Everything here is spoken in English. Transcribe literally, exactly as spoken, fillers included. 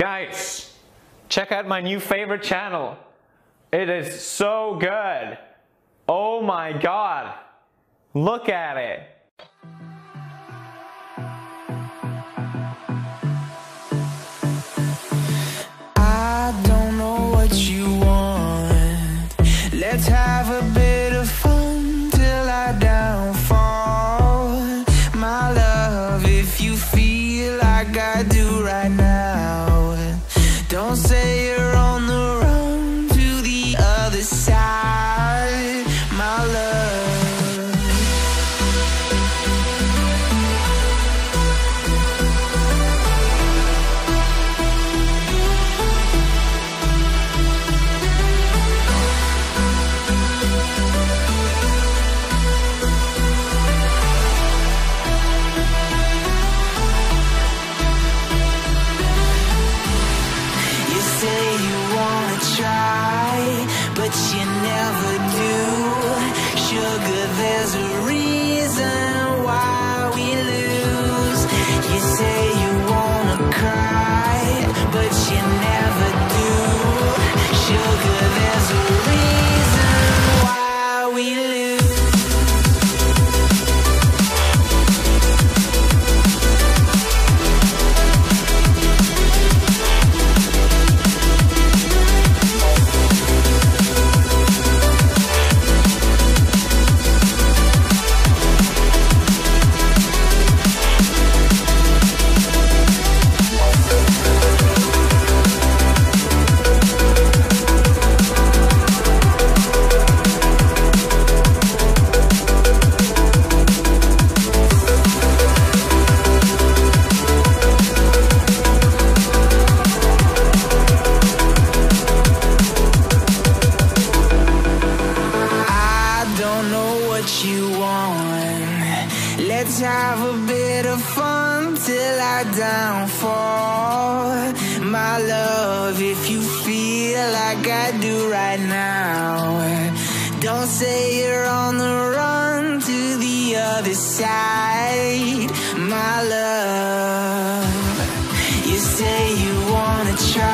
Guys, check out my new favorite channel. It is so good. Oh my god. Look at it. I don't know what you want. Let's have a bit of fun till I downfall. My love, if you feel like I do right now, don't say you're on the run to the other side, my love. But you never do. Sugar, there's a reason why we lose. You say you wanna cry, but you never do. Sugar, there's a reason why we lose. You want. Let's have a bit of fun till I downfall. My love, if you feel like I do right now, don't say you're on the run to the other side, my love. You say you wanna try,